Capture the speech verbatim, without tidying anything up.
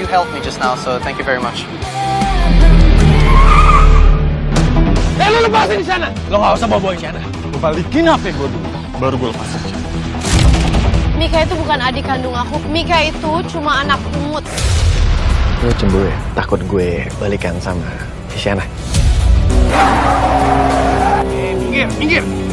helped me just now, so thank you very much. Eh, lu lepasin di sana. Lo nggak usah bawa-bawa di sana. Gue balikin H P gue dulu, baru gue lepasin. Mika itu bukan adik kandung aku. Mika itu cuma anak pungut. Lu cemburu ya? Takut gue balikan sama Isyana? Eh, minggir, minggir.